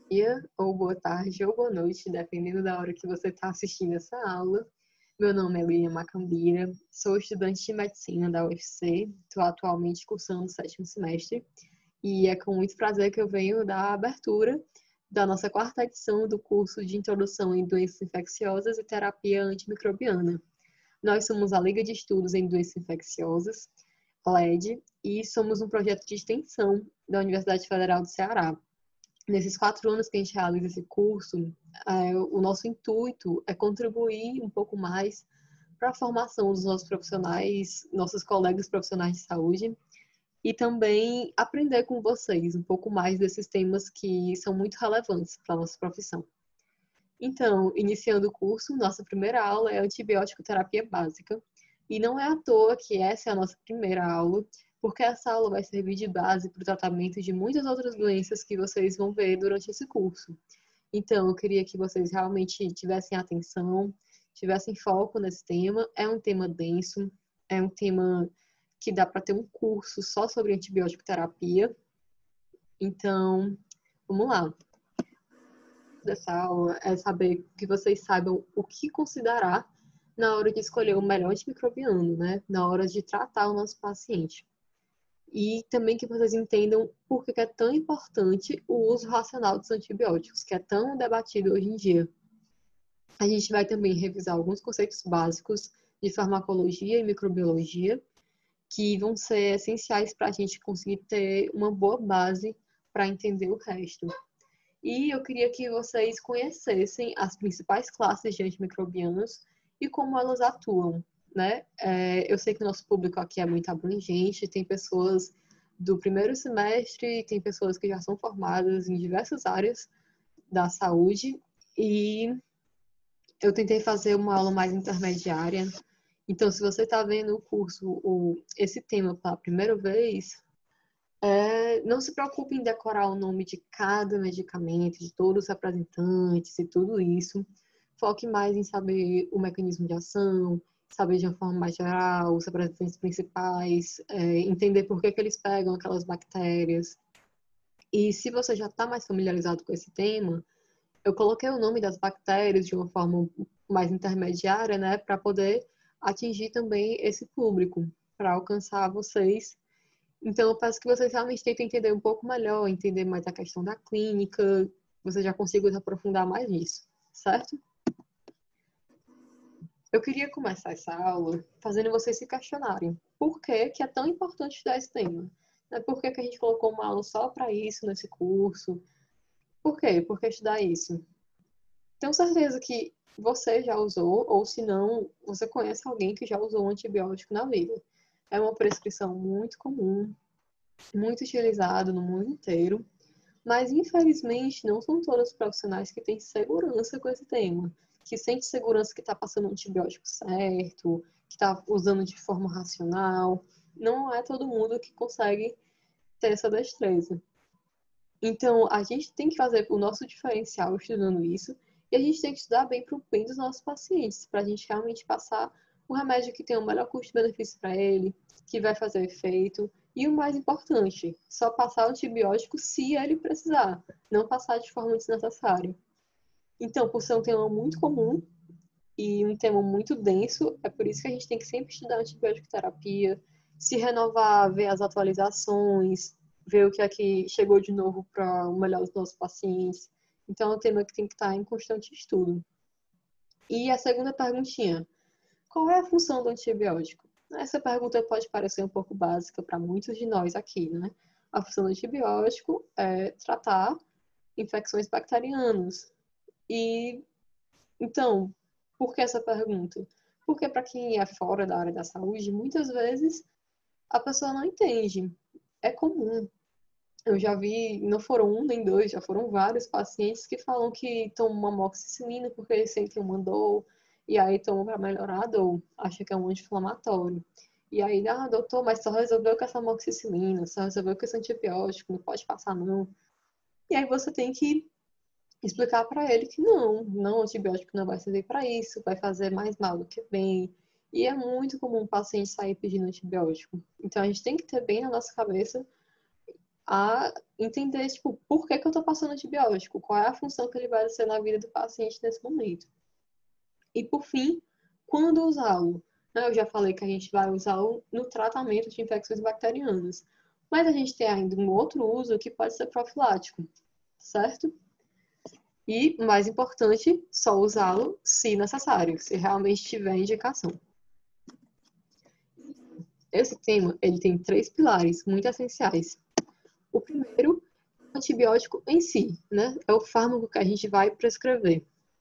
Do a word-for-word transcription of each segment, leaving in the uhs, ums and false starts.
dia, ou boa tarde, ou boa noite, dependendo da hora que você está assistindo essa aula. Meu nome é Lilian Macambira, sou estudante de medicina da U F C, estou atualmente cursando o sétimo semestre, e é com muito prazer que eu venho dar a abertura da nossa quarta edição do curso de Introdução em Doenças Infecciosas e Terapia Antimicrobiana. Nós somos a Liga de Estudos em Doenças Infecciosas, L E D, e somos um projeto de extensão da Universidade Federal do Ceará. Nesses quatro anos que a gente realiza esse curso, é, o nosso intuito é contribuir um pouco mais para a formação dos nossos profissionais, nossos colegas profissionais de saúde, e também aprender com vocês um pouco mais desses temas que são muito relevantes para a nossa profissão. Então, iniciando o curso, nossa primeira aula é antibiótico terapia básica, e não é à toa que essa é a nossa primeira aula, porque essa aula vai servir de base para o tratamento de muitas outras doenças que vocês vão ver durante esse curso. Então, eu queria que vocês realmente tivessem atenção, tivessem foco nesse tema. É um tema denso, é um tema que dá para ter um curso só sobre antibiótico terapia. Então, vamos lá. Dessa aula é saber que vocês saibam o que considerar na hora de escolher o melhor antimicrobiano, né? Na hora de tratar o nosso paciente. E também que vocês entendam por que é tão importante o uso racional dos antibióticos, que é tão debatido hoje em dia. A gente vai também revisar alguns conceitos básicos de farmacologia e microbiologia, que vão ser essenciais para a gente conseguir ter uma boa base para entender o resto. E eu queria que vocês conhecessem as principais classes de antimicrobianos e como elas atuam, né? É, eu sei que o nosso público aqui é muito abrangente, tem pessoas do primeiro semestre, tem pessoas que já são formadas em diversas áreas da saúde, e eu tentei fazer uma aula mais intermediária. Então, se você está vendo o curso, ou esse tema pela primeira vez, é, não se preocupe em decorar o nome de cada medicamento, de todos os representantes e tudo isso. Foque mais em saber o mecanismo de ação, saber de uma forma mais geral os representantes principais, é, entender por que, que eles pegam aquelas bactérias. E se você já está mais familiarizado com esse tema, eu coloquei o nome das bactérias de uma forma mais intermediária, né, para poder atingir também esse público, para alcançar vocês. Então, eu peço que vocês realmente tentem entender um pouco melhor, entender mais a questão da clínica, você já consiga se aprofundar mais nisso, certo? Eu queria começar essa aula fazendo vocês se questionarem por que, que é tão importante estudar esse tema. Por que, que a gente colocou uma aula só para isso nesse curso? Por quê? Por que estudar isso? Tenho certeza que você já usou, ou se não, você conhece alguém que já usou um antibiótico na vida. É uma prescrição muito comum, muito utilizado no mundo inteiro, mas infelizmente não são todos os profissionais que têm segurança com esse tema, que sente segurança que está passando o antibiótico certo, que está usando de forma racional. Não é todo mundo que consegue ter essa destreza. Então, a gente tem que fazer o nosso diferencial estudando isso, e a gente tem que estudar bem para o bem dos nossos pacientes, para a gente realmente passar um remédio que tem o melhor custo-benefício para ele, que vai fazer efeito. E o mais importante, só passar o antibiótico se ele precisar, não passar de forma desnecessária. Então, por ser um tema muito comum e um tema muito denso, é por isso que a gente tem que sempre estudar antibiótico terapia, se renovar, ver as atualizações, ver o que é que chegou de novo para o melhor dos nossos pacientes. Então, é um tema que tem que estar em constante estudo. E a segunda perguntinha, qual é a função do antibiótico? Essa pergunta pode parecer um pouco básica para muitos de nós aqui, né? A função do antibiótico é tratar infecções bacterianas. E, então, por que essa pergunta? Porque para quem é fora da área da saúde, muitas vezes a pessoa não entende. É comum. Eu já vi, não foram um nem dois, já foram vários pacientes que falam que tomam amoxicilina porque eles sentem uma dor, e aí tomam para melhorar a dor, acha que é um anti-inflamatório. E aí, ah, doutor, mas só resolveu com essa amoxicilina, só resolveu com esse antibiótico, não pode passar não. E aí você tem que explicar para ele que não, não, o antibiótico não vai servir para isso, vai fazer mais mal do que bem. E é muito comum o paciente sair pedindo antibiótico. Então a gente tem que ter bem na nossa cabeça a entender, tipo, por que que eu tô passando antibiótico, qual é a função que ele vai ser na vida do paciente nesse momento. E, por fim, quando usá-lo? Eu já falei que a gente vai usá-lo no tratamento de infecções bacterianas, mas a gente tem ainda um outro uso que pode ser profilático, certo? E, mais importante, só usá-lo se necessário, se realmente tiver indicação. Esse tema, ele tem três pilares muito essenciais. O primeiro é o antibiótico em si, né? É o fármaco que a gente vai prescrever.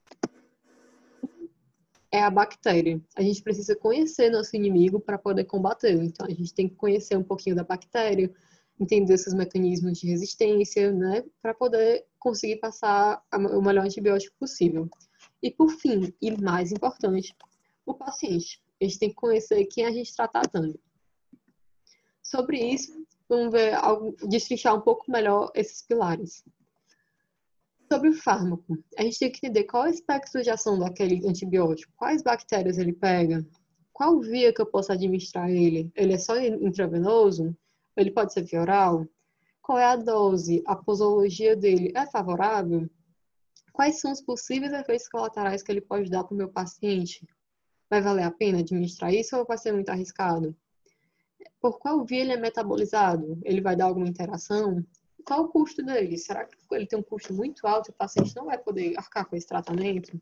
É a bactéria. A gente precisa conhecer nosso inimigo para poder combatê-lo. Então, a gente tem que conhecer um pouquinho da bactéria, entender seus mecanismos de resistência, né? Para poder conseguir passar o melhor antibiótico possível. E, por fim, e mais importante, o paciente. A gente tem que conhecer quem a gente está tratando. Sobre isso, vamos ver algo, destrinchar um pouco melhor esses pilares. Sobre o fármaco, a gente tem que entender qual é o espectro de ação daquele antibiótico, quais bactérias ele pega, qual via que eu posso administrar ele. Ele é só intravenoso? Ele pode ser via oral? Qual é a dose? A posologia dele é favorável? Quais são os possíveis efeitos colaterais que ele pode dar para o meu paciente? Vai valer a pena administrar isso ou vai ser muito arriscado? Por qual via ele é metabolizado? Ele vai dar alguma interação? Qual o custo dele? Será que ele tem um custo muito alto e o paciente não vai poder arcar com esse tratamento?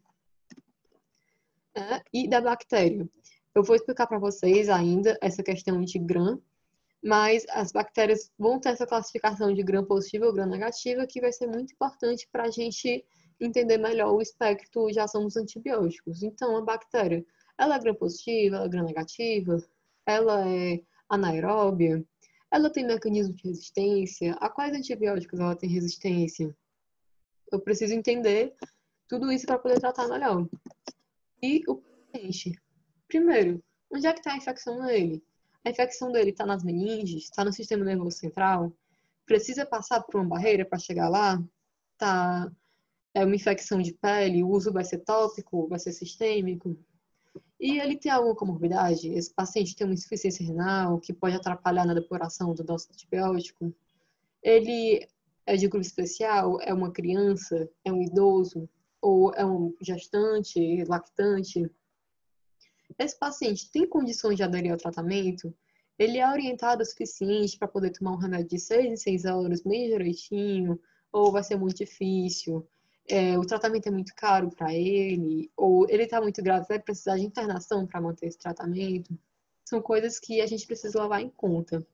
É, e da bactéria. Eu vou explicar para vocês ainda essa questão de gram, mas as bactérias vão ter essa classificação de gram positivo ou gram negativa, que vai ser muito importante para a gente entender melhor o espectro de ação dos antibióticos. Então, a bactéria, ela é gram positiva, ela é gram negativa, ela é anaeróbia, ela tem mecanismo de resistência, a quais antibióticos ela tem resistência? Eu preciso entender tudo isso para poder tratar melhor. E o paciente? Primeiro, onde é que está a infecção nele? A infecção dele está nas meninges? Está no sistema nervoso central? Precisa passar por uma barreira para chegar lá? Tá, é uma infecção de pele? O uso vai ser tópico? Vai ser sistêmico? E ele tem alguma comorbidade? Esse paciente tem uma insuficiência renal que pode atrapalhar na depuração do nosso antibiótico? Ele é de grupo especial? É uma criança? É um idoso? Ou é um gestante, lactante? Esse paciente tem condições de aderir ao tratamento? Ele é orientado o suficiente para poder tomar um remédio de seis em seis horas, bem direitinho? Ou vai ser muito difícil? É, o tratamento é muito caro para ele? Ou ele está muito grave, vai precisar de internação para manter esse tratamento? São coisas que a gente precisa levar em conta.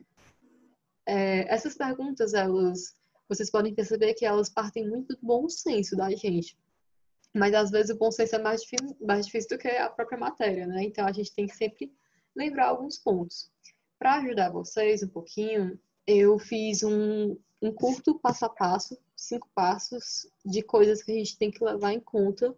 É, essas perguntas, elas, vocês podem perceber que elas partem muito do bom senso da gente. Mas às vezes o bom senso é mais difícil, mais difícil do que a própria matéria, né? Então a gente tem que sempre lembrar alguns pontos. Para ajudar vocês um pouquinho, eu fiz um, um curto passo a passo, cinco passos de coisas que a gente tem que levar em conta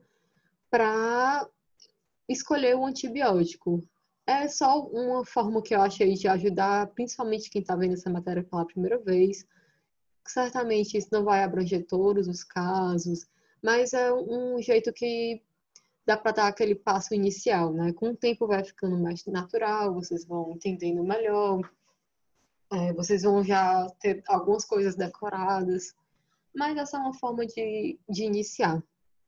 para escolher o antibiótico. É só uma forma que eu achei de ajudar, principalmente quem está vendo essa matéria pela primeira vez. Certamente isso não vai abranger todos os casos, mas é um jeito que dá para dar aquele passo inicial, né? Com o tempo vai ficando mais natural, vocês vão entendendo melhor, é, vocês vão já ter algumas coisas decoradas, mas essa é uma forma de, de iniciar.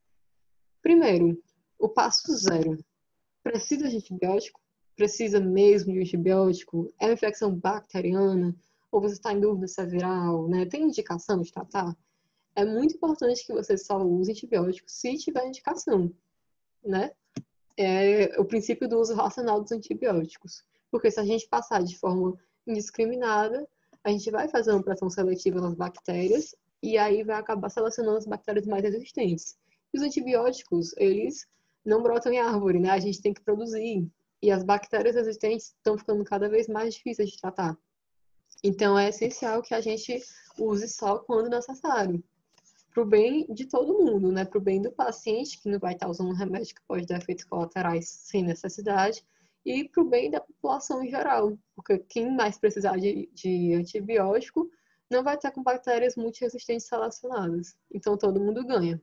Primeiro, o passo zero. Precisa de antibiótico? Precisa mesmo de antibiótico? É uma infecção bacteriana? Ou você está em dúvida se é viral, né? Tem indicação de tratar? É muito importante que você só use antibióticos se tiver indicação, né? É o princípio do uso racional dos antibióticos. Porque se a gente passar de forma indiscriminada, a gente vai fazer uma pressão seletiva nas bactérias e aí vai acabar selecionando as bactérias mais resistentes. E os antibióticos, eles não brotam em árvore, né? A gente tem que produzir. E as bactérias resistentes estão ficando cada vez mais difíceis de tratar. Então, é essencial que a gente use só quando necessário. Para o bem de todo mundo, né? Para o bem do paciente, que não vai estar usando um remédio que pode dar efeitos colaterais sem necessidade, e para o bem da população em geral, porque quem mais precisar de, de antibiótico não vai estar com bactérias multiresistentes relacionadas. Então, todo mundo ganha.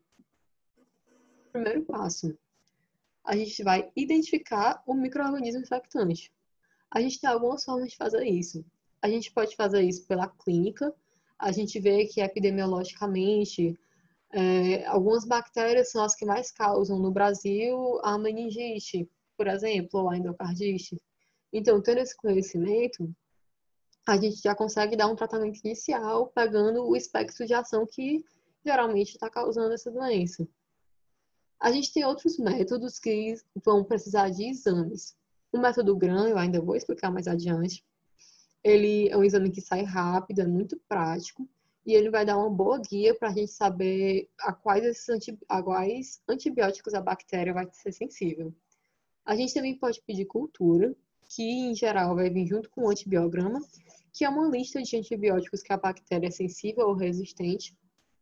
Primeiro passo, a gente vai identificar o micro-organismo infectante. A gente tem algumas formas de fazer isso. A gente pode fazer isso pela clínica, a gente vê que epidemiologicamente, é, algumas bactérias são as que mais causam no Brasil a meningite, por exemplo, ou a endocardite. Então, tendo esse conhecimento, a gente já consegue dar um tratamento inicial pegando o espectro de ação que geralmente está causando essa doença. A gente tem outros métodos que vão precisar de exames. O método Gram, eu ainda vou explicar mais adiante, ele é um exame que sai rápido, é muito prático, e ele vai dar uma boa guia para a gente saber a quais, esses anti, a quais antibióticos a bactéria vai ser sensível. A gente também pode pedir cultura, que em geral vai vir junto com o antibiograma, que é uma lista de antibióticos que a bactéria é sensível ou resistente.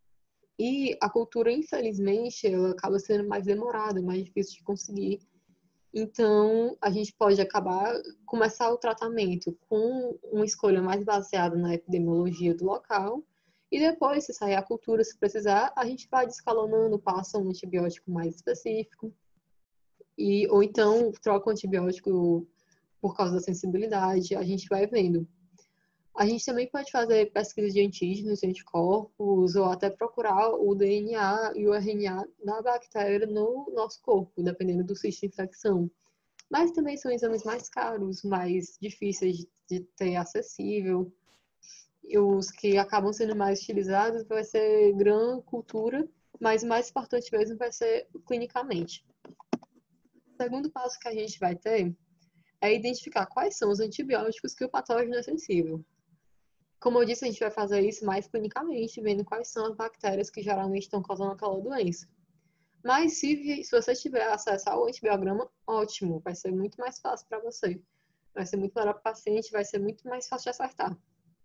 E a cultura, infelizmente, ela acaba sendo mais demorada, mais difícil de conseguir. Então, a gente pode acabar, começar o tratamento com uma escolha mais baseada na epidemiologia do local, e depois, se sair a cultura, se precisar, a gente vai descalonando, passa um antibiótico mais específico, e, ou então troca o antibiótico por causa da sensibilidade, a gente vai vendo. A gente também pode fazer pesquisa de antígenos, de anticorpos, ou até procurar o D N A e o R N A da bactéria no nosso corpo, dependendo do sítio de infecção. Mas também são exames mais caros, mais difíceis de ter acessível. E os que acabam sendo mais utilizados vai ser Gram, cultura, mas o mais importante mesmo vai ser clinicamente. O segundo passo que a gente vai ter é identificar quais são os antibióticos que o patógeno é sensível. Como eu disse, a gente vai fazer isso mais clinicamente, vendo quais são as bactérias que geralmente estão causando aquela doença. Mas se, se você tiver acesso ao antibiograma, ótimo, vai ser muito mais fácil para você. Vai ser muito melhor para o paciente, vai ser muito mais fácil de acertar.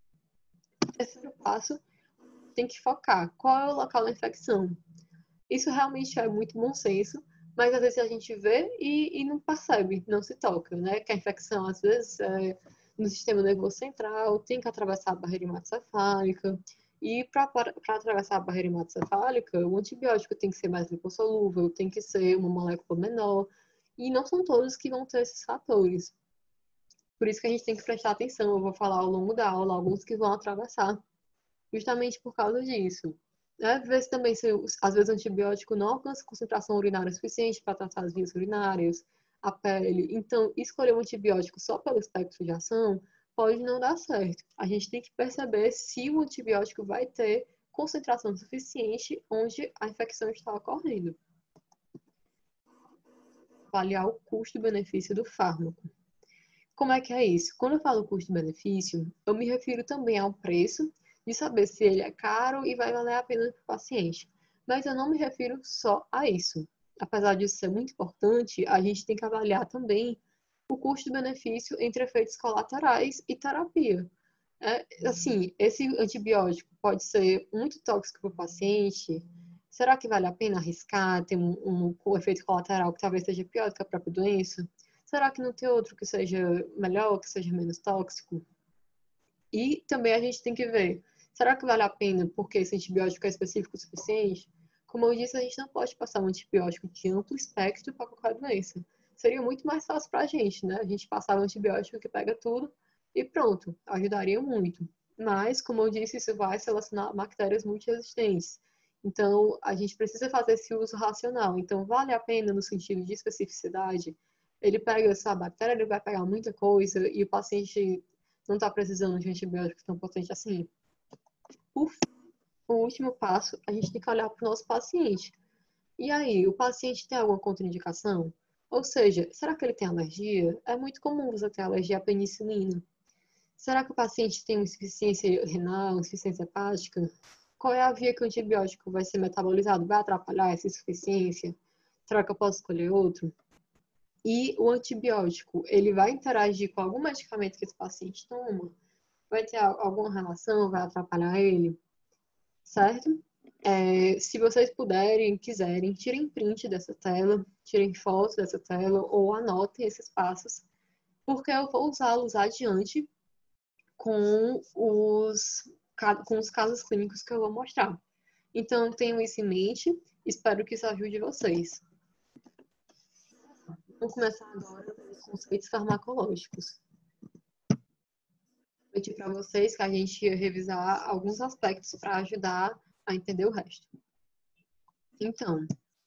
O terceiro passo, tem que focar. Qual é o local da infecção? Isso realmente é muito bom senso, mas às vezes a gente vê e, e não percebe, não se toca, né? Que a infecção, às vezes, é no sistema nervoso central, tem que atravessar a barreira hematocefálica. E para atravessar a barreira hematocefálica, o antibiótico tem que ser mais lipossolúvel, tem que ser uma molécula menor, e não são todos que vão ter esses fatores. Por isso que a gente tem que prestar atenção, eu vou falar ao longo da aula alguns que vão atravessar, justamente por causa disso. Às vezes também, se, às vezes o antibiótico não alcança concentração urinária suficiente para tratar as vias urinárias, a pele. Então, escolher um antibiótico só pelo espectro de ação pode não dar certo. A gente tem que perceber se o antibiótico vai ter concentração suficiente onde a infecção está ocorrendo. Avaliar o custo-benefício do fármaco. Como é que é isso? Quando eu falo custo-benefício, eu me refiro também ao preço, de saber se ele é caro e vai valer a pena para o paciente. Mas eu não me refiro só a isso. Apesar disso ser muito importante, a gente tem que avaliar também o custo-benefício entre efeitos colaterais e terapia. É, assim, esse antibiótico pode ser muito tóxico para o paciente. Será que vale a pena arriscar ter um, um, um efeito colateral que talvez seja pior do que a própria doença? Será que não tem outro que seja melhor, que seja menos tóxico? E também a gente tem que ver, será que vale a pena porque esse antibiótico é específico o suficiente? Como eu disse, a gente não pode passar um antibiótico de amplo espectro para qualquer doença. Seria muito mais fácil para a gente, né? A gente passar um antibiótico que pega tudo e pronto, ajudaria muito. Mas, como eu disse, isso vai selecionar bactérias multiresistentes. Então, a gente precisa fazer esse uso racional. Então, vale a pena no sentido de especificidade? Ele pega essa bactéria, ele vai pegar muita coisa e o paciente não está precisando de um antibiótico tão potente assim. Por fim, o último passo, a gente tem que olhar para o nosso paciente. E aí, o paciente tem alguma contraindicação? Ou seja, será que ele tem alergia? É muito comum você ter alergia à penicilina. Será que o paciente tem uma insuficiência renal, insuficiência hepática? Qual é a via que o antibiótico vai ser metabolizado? Vai atrapalhar essa insuficiência? Será que eu posso escolher outro? E o antibiótico, ele vai interagir com algum medicamento que esse paciente toma? Vai ter alguma relação? Vai atrapalhar ele? Certo? É, se vocês puderem, quiserem, tirem print dessa tela, tirem fotos dessa tela ou anotem esses passos, porque eu vou usá-los adiante com os, com os casos clínicos que eu vou mostrar. Então, tenham isso em mente, espero que isso ajude vocês. Vamos começar agora com os conceitos farmacológicos. pedir para vocês que a gente ia revisar alguns aspectos para ajudar a entender o resto. Então,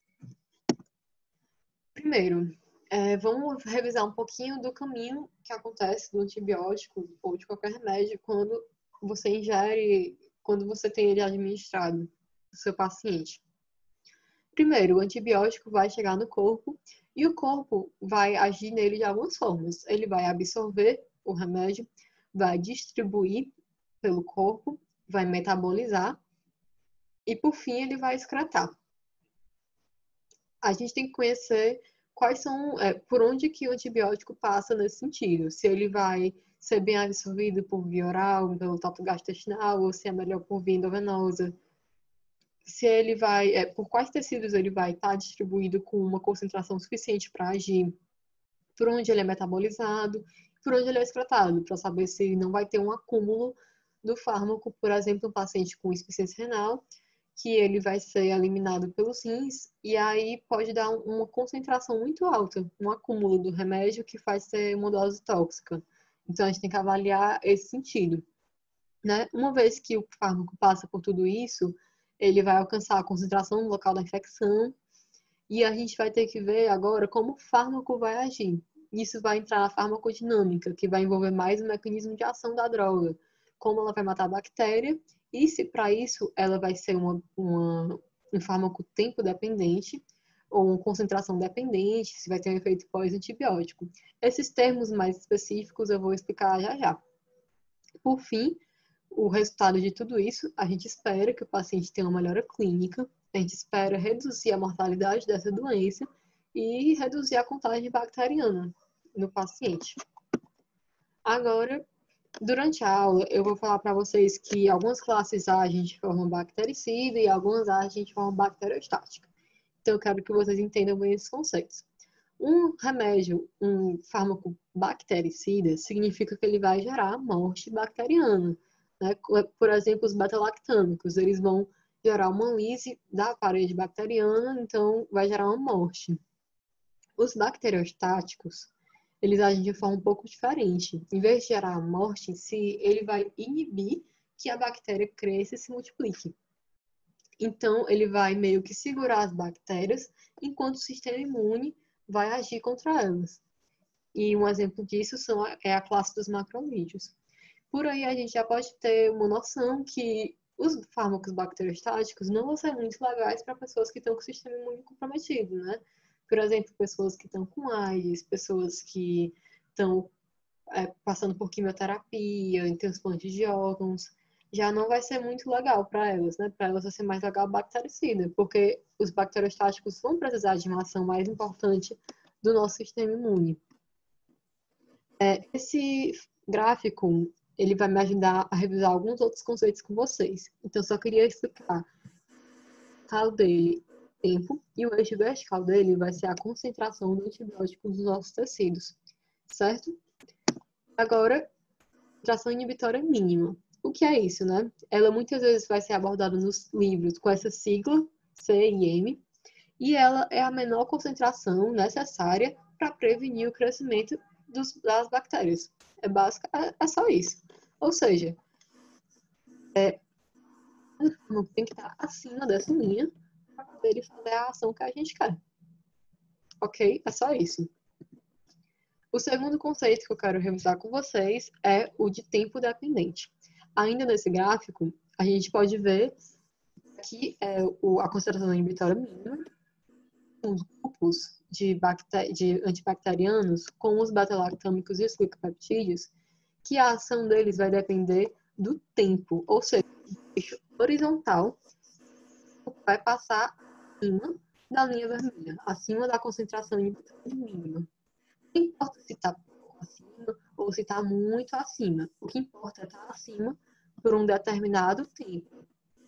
primeiro, é, vamos revisar um pouquinho do caminho que acontece do antibiótico ou de qualquer remédio quando você ingere, quando você tem ele administrado no seu paciente. Primeiro, o antibiótico vai chegar no corpo e o corpo vai agir nele de algumas formas. Ele vai absorver o remédio, vai distribuir pelo corpo, vai metabolizar e, por fim, ele vai excretar. A gente tem que conhecer quais são, é, por onde que o antibiótico passa nesse sentido. Se ele vai ser bem absorvido por via oral, pelo trato gastrointestinal, ou se é melhor por via endovenosa. Se ele vai, é, por quais tecidos ele vai estar distribuído com uma concentração suficiente para agir, por onde ele é metabolizado, por onde ele é excretado, para saber se não vai ter um acúmulo do fármaco, por exemplo, um paciente com insuficiência renal, que ele vai ser eliminado pelos rins, e aí pode dar uma concentração muito alta, um acúmulo do remédio que faz ser uma dose tóxica. Então, a gente tem que avaliar esse sentido, né? Uma vez que o fármaco passa por tudo isso, ele vai alcançar a concentração no local da infecção, e a gente vai ter que ver agora como o fármaco vai agir. Isso vai entrar na farmacodinâmica, que vai envolver mais o mecanismo de ação da droga, como ela vai matar a bactéria, e se para isso ela vai ser uma, uma, um fármaco tempo dependente, ou uma concentração dependente, se vai ter um efeito pós-antibiótico. Esses termos mais específicos eu vou explicar já já. Por fim, o resultado de tudo isso, a gente espera que o paciente tenha uma melhora clínica, a gente espera reduzir a mortalidade dessa doença e reduzir a contagem bacteriana no paciente. Agora, durante a aula, eu vou falar para vocês que algumas classes A a gente forma bactericida e algumas A a gente forma bacteriostática. Então, eu quero que vocês entendam bem esses conceitos. Um remédio, um fármaco bactericida, significa que ele vai gerar morte bacteriana. Né? Por exemplo, os beta-lactâmicos, eles vão gerar uma lise da parede bacteriana, então vai gerar uma morte. Os bacteriostáticos, eles agem de forma um pouco diferente. Em vez de gerar a morte em si, ele vai inibir que a bactéria cresça e se multiplique. Então, ele vai meio que segurar as bactérias, enquanto o sistema imune vai agir contra elas. E um exemplo disso são, é a classe dos macrolídeos. Por aí a gente já pode ter uma noção que os fármacos bacteriostáticos não vão ser muito legais para pessoas que estão com o sistema imune comprometido, né? Por exemplo, pessoas que estão com AIDS, pessoas que estão é, passando por quimioterapia, em transplante de órgãos, já não vai ser muito legal para elas, né? Para elas vai ser mais legal bactericida, porque os bacteriostáticos vão precisar de uma ação mais importante do nosso sistema imune. É, esse gráfico, ele vai me ajudar a revisar alguns outros conceitos com vocês. Então, só queria explicar. O vertical dele, tempo, e o eixo vertical dele vai ser a concentração do antibiótico nos nossos tecidos, certo? Agora, concentração inibitória mínima. O que é isso, né? Ela muitas vezes vai ser abordada nos livros com essa sigla, C e M, e ela é a menor concentração necessária para prevenir o crescimento dos, das bactérias. É básica, é, é só isso. Ou seja, é, tem que estar acima dessa linha para poder fazer a ação que a gente quer. Ok? É só isso. O segundo conceito que eu quero revisar com vocês é o de tempo dependente. Ainda nesse gráfico, a gente pode ver que é a concentração inibitória mínima, os grupos de, de antibacterianos, com os beta-lactâmicos e os glicopeptídeos, que a ação deles vai depender do tempo, ou seja, o eixo horizontal vai passar acima da linha vermelha, acima da concentração inibitória mínima. Não importa se está acima ou se está muito acima. O que importa é estar acima por um determinado tempo.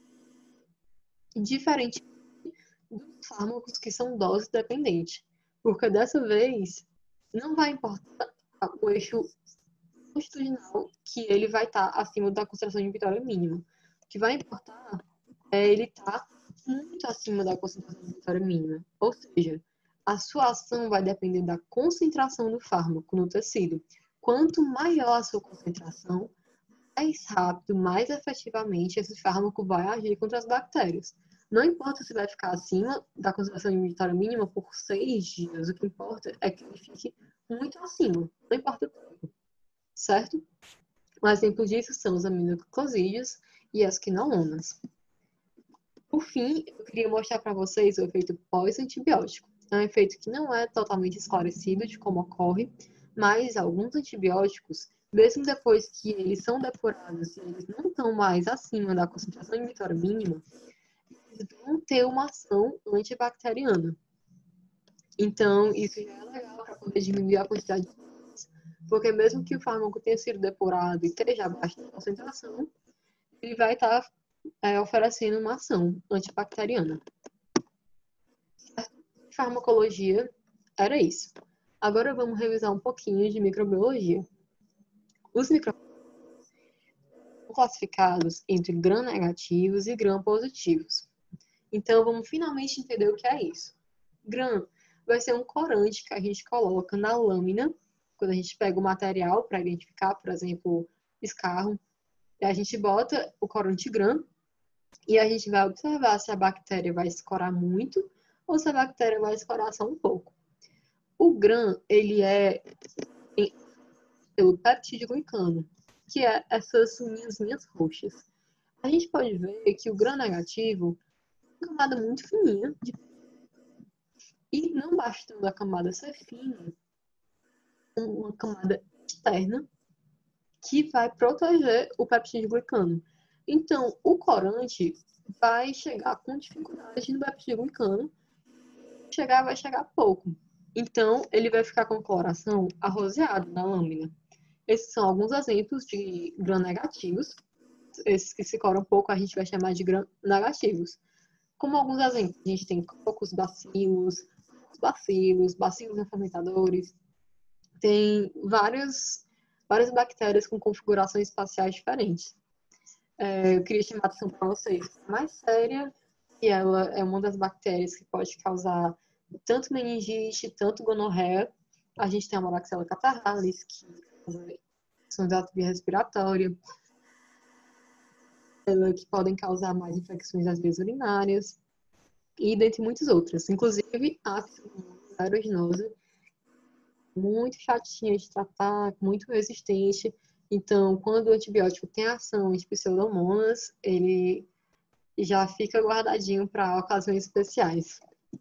Diferente dos fármacos que são dose dependentes. Porque dessa vez não vai importar o eixo longitudinal que ele vai estar acima da concentração inibitória mínima. O que vai importar é ele estar muito acima da concentração inibitória mínima. Ou seja, a sua ação vai depender da concentração do fármaco no tecido. Quanto maior a sua concentração, mais rápido, mais efetivamente esse fármaco vai agir contra as bactérias. Não importa se vai ficar acima da concentração imunitária mínima por seis dias, o que importa é que ele fique muito acima, não importa o tempo, certo? Um exemplo disso são os aminoglicosídeos e as quinolonas. Por fim, eu queria mostrar para vocês o efeito pós-antibiótico. É um efeito que não é totalmente esclarecido de como ocorre, mas alguns antibióticos, mesmo depois que eles são depurados e eles não estão mais acima da concentração imunitária mínima, eles vão ter uma ação antibacteriana. Então, isso já é legal para poder diminuir a quantidade de doenças, porque mesmo que o fármaco tenha sido depurado e esteja abaixo da concentração, ele vai estar é, oferecendo uma ação antibacteriana. Farmacologia era isso. Agora vamos revisar um pouquinho de microbiologia. Os microbiologistas são classificados entre gram-negativos e gram-positivos. Então, vamos finalmente entender o que é isso. Gram vai ser um corante que a gente coloca na lâmina, quando a gente pega o material para identificar, por exemplo, escarro, e a gente bota o corante gram e a gente vai observar se a bactéria vai escorar muito ou se a bactéria vai escorar só um pouco. O gram, ele é pelo peptidoglicano, que é essas linhas roxas. A gente pode ver que o gram negativo é uma camada muito fininha, de... e não bastando a camada ser fina, uma camada externa que vai proteger o peptidoglicano. Então, o corante vai chegar com dificuldade no peptidoglicano, chegar vai chegar pouco. Então, ele vai ficar com coloração arroseada na lâmina. Esses são alguns exemplos de gram-negativos. Esses que se coram pouco a gente vai chamar de gram-negativos. Como alguns exemplos, a gente tem cocos, bacilos, bacilos, bacilos fermentadores. Tem várias, várias bactérias com configurações espaciais diferentes. É, eu queria chamar a atenção para vocês. A mais séria, que ela é uma das bactérias que pode causar tanto meningite, tanto gonorreia. A gente tem a Moraxella catarrhalis, que são da via respiratória, que podem causar mais infecções das vias urinárias, e dentre muitas outras. Inclusive, a aeruginosa, muito chatinha de tratar, muito resistente. Então, quando o antibiótico tem ação em pseudomonas, ele já fica guardadinho para ocasiões especiais.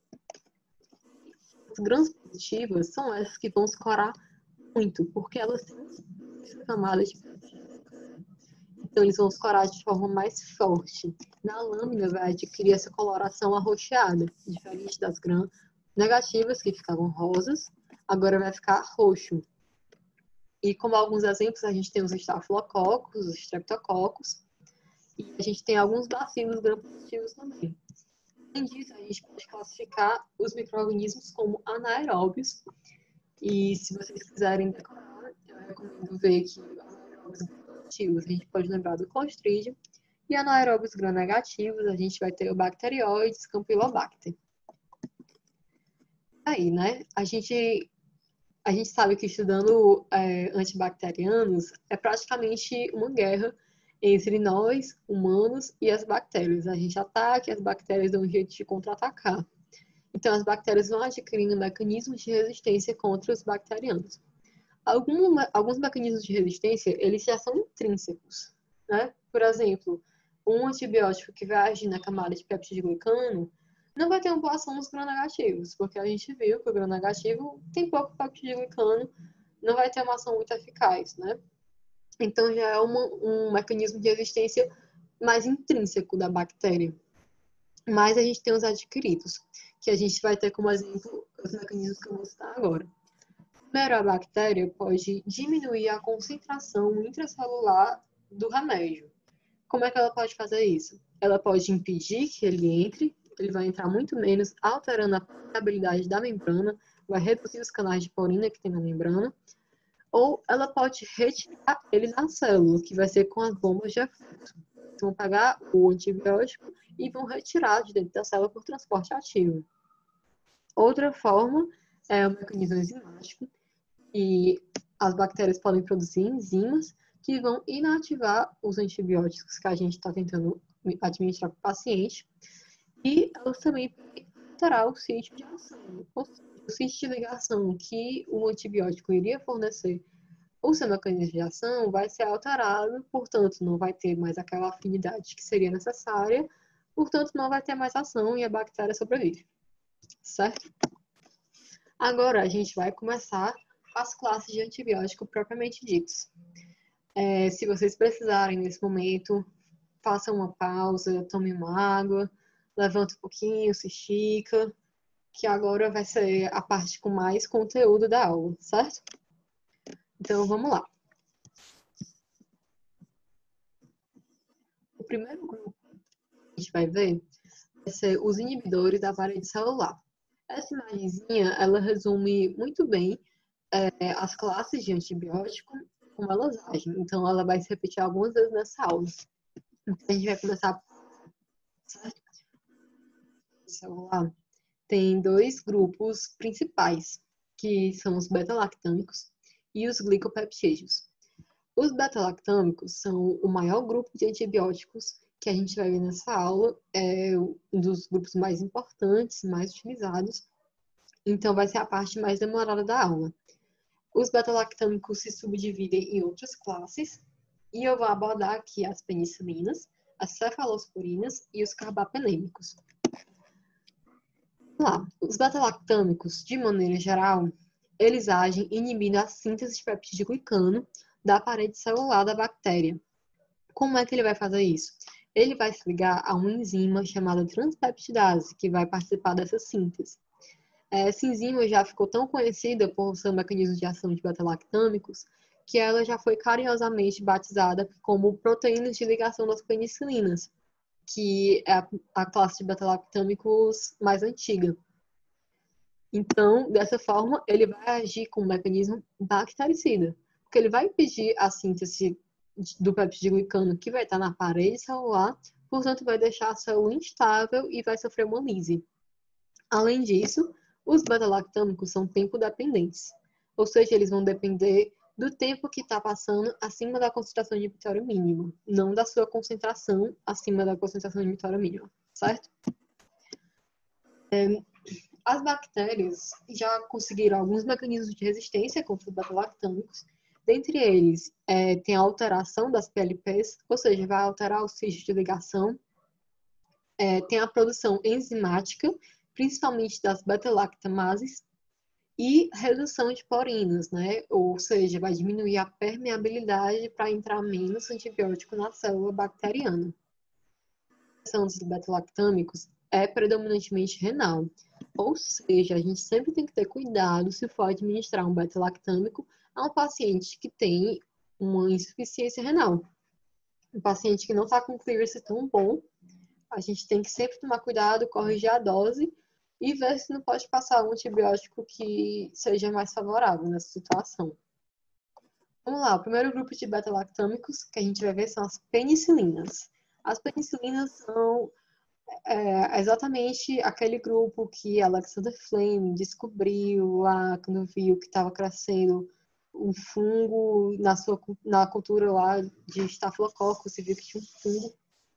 As grãos positivas são essas que vão escorar muito, porque elas têm camadas de... Então, eles vão escorar de forma mais forte. Na lâmina, vai adquirir essa coloração arroxeada, diferente das grãs negativas, que ficavam rosas, agora vai ficar roxo. E como alguns exemplos, a gente tem os estafilococos, os streptococos, e a gente tem alguns bacilos gram-positivos também. Além disso, a gente pode classificar os micro-organismos como anaeróbios. E se vocês quiserem decorar, eu recomendo ver que anaeróbios gram-positivos, a gente pode lembrar do Clostridium, e anaeróbios gram-negativos, a gente vai ter o Bacteroides, Campylobacter. Aí, né, a gente, a gente sabe que estudando é, antibacterianos é praticamente uma guerra entre nós, humanos, e as bactérias. A gente ataca e as bactérias dão um jeito de contra-atacar. Então, as bactérias vão adquirindo mecanismos de resistência contra os bacterianos. Algum, alguns mecanismos de resistência, eles já são intrínsecos, né? Por exemplo, um antibiótico que vai agir na camada de peptidoglicano não vai ter uma boa ação nos gram-negativos, porque a gente viu que o gram-negativo tem pouco peptidoglicano, não vai ter uma ação muito eficaz, né? Então, já é uma, um mecanismo de resistência mais intrínseco da bactéria. Mas a gente tem os adquiridos, que a gente vai ter como exemplo os mecanismos que eu vou citar agora. Primeiro, a bactéria pode diminuir a concentração intracelular do remédio. Como é que ela pode fazer isso? Ela pode impedir que ele entre, ele vai entrar muito menos, alterando a permeabilidade da membrana, vai reduzir os canais de porina que tem na membrana, ou ela pode retirar ele da célula, que vai ser com as bombas de efeito. Vão pegar o antibiótico e vão retirar de dentro da célula por transporte ativo. Outra forma é o mecanismo enzimático, e as bactérias podem produzir enzimas que vão inativar os antibióticos que a gente está tentando administrar para o paciente, e elas também podem alterar o sítio de ação, ou seja, o sítio de ligação que o antibiótico iria fornecer, o seu mecanismo de ação vai ser alterado, portanto, não vai ter mais aquela afinidade que seria necessária, portanto, não vai ter mais ação e a bactéria sobrevive, certo? Agora, a gente vai começar as classes de antibiótico propriamente ditas. É, se vocês precisarem nesse momento, façam uma pausa, tomem uma água, levanta um pouquinho, se estica, que agora vai ser a parte com mais conteúdo da aula, certo? Então, vamos lá. O primeiro grupo que a gente vai ver vai ser os inibidores da parede celular. Essa imagenzinha, ela resume muito bem é, as classes de antibiótico, como elas agem. Então, ela vai se repetir algumas vezes nessa aula. Então, a gente vai começar, certo? Celular tem dois grupos principais, que são os beta-lactâmicos e os glicopeptídeos. Os beta-lactâmicos são o maior grupo de antibióticos que a gente vai ver nessa aula, é um dos grupos mais importantes, mais utilizados, então vai ser a parte mais demorada da aula. Os beta-lactâmicos se subdividem em outras classes, e eu vou abordar aqui as penicilinas, as cefalosporinas e os carbapenêmicos. Vamos lá. Os beta-lactâmicos, de maneira geral, eles agem inibindo a síntese de peptidoglicano da parede celular da bactéria. Como é que ele vai fazer isso? Ele vai se ligar a uma enzima chamada transpeptidase, que vai participar dessa síntese. Essa enzima já ficou tão conhecida por seu mecanismo de ação de beta-lactâmicos que ela já foi carinhosamente batizada como proteínas de ligação das penicilinas, que é a classe de beta-lactâmicos mais antiga. Então, dessa forma, ele vai agir com um mecanismo bactericida, porque ele vai impedir a síntese do peptidoglicano que vai estar na parede celular, portanto, vai deixar a célula instável e vai sofrer uma lise. Além disso, os beta-lactâmicos são tempo-dependentes, ou seja, eles vão depender do tempo que está passando acima da concentração de inibitório mínima, não da sua concentração acima da concentração de inibitório mínima, certo? É, as bactérias já conseguiram alguns mecanismos de resistência contra os beta-lactâmicos. Dentre eles, é, tem a alteração das P L Ps, ou seja, vai alterar o sítio de ligação. É, tem a produção enzimática, principalmente das beta-lactamases, e redução de porinas, né? Ou seja, vai diminuir a permeabilidade para entrar menos antibiótico na célula bacteriana. A ação dos beta-lactâmicos é predominantemente renal, ou seja, a gente sempre tem que ter cuidado se for administrar um beta-lactâmico a um paciente que tem uma insuficiência renal. Um paciente que não está com clearance tão bom, a gente tem que sempre tomar cuidado, corrigir a dose e ver se não pode passar um antibiótico que seja mais favorável nessa situação. Vamos lá, o primeiro grupo de beta-lactâmicos que a gente vai ver são as penicilinas. As penicilinas são é, exatamente aquele grupo que Alexander Fleming descobriu lá quando viu que estava crescendo um fungo na, sua, na cultura lá de Staphylococcus, e viu que tinha um fungo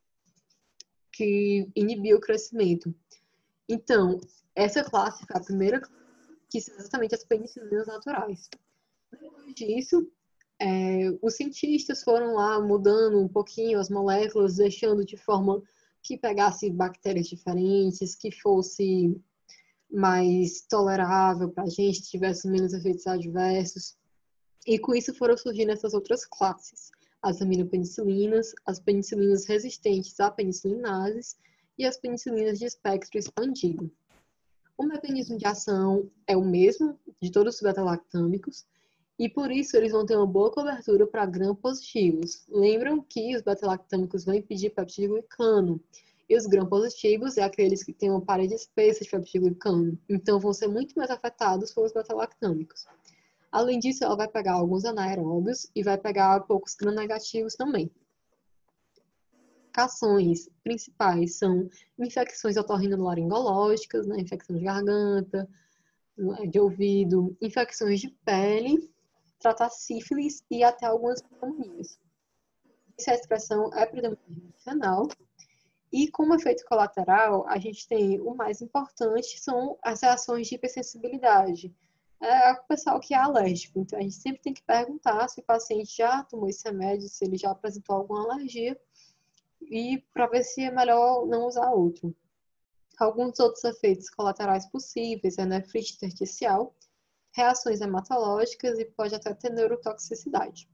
que inibiu o crescimento. Então, essa classe foi a primeira, que são exatamente as penicilinas naturais. Depois disso, é, os cientistas foram lá mudando um pouquinho as moléculas, deixando de forma que pegasse bactérias diferentes, que fosse mais tolerável para a gente, tivesse menos efeitos adversos. E com isso foram surgindo essas outras classes. As aminopenicilinas, as penicilinas resistentes a penicilinases e as penicilinas de espectro expandido. O mecanismo de ação é o mesmo de todos os beta-lactâmicos, e por isso eles vão ter uma boa cobertura para gram-positivos. Lembram que os beta-lactâmicos vão impedir peptidoglicano, e os gram-positivos é aqueles que têm uma parede espessa de peptidoglicano, então vão ser muito mais afetados pelos beta-lactâmicos. Além disso, ela vai pegar alguns anaeróbios e vai pegar poucos gram-negativos também. Indicações principais são infecções otorrinolaringológicas, né, infecção de garganta, de ouvido, infecções de pele tratar sífilis e até algumas pneumonias. Essa expressão é predominantemente renal. E como efeito colateral, a gente tem o mais importante, são as reações de hipersensibilidade. É o pessoal que é alérgico, então a gente sempre tem que perguntar se o paciente já tomou esse remédio, se ele já apresentou alguma alergia, e para ver se é melhor não usar outro. Alguns outros efeitos colaterais possíveis é nefrite intersticial, reações hematológicas e pode até ter neurotoxicidade.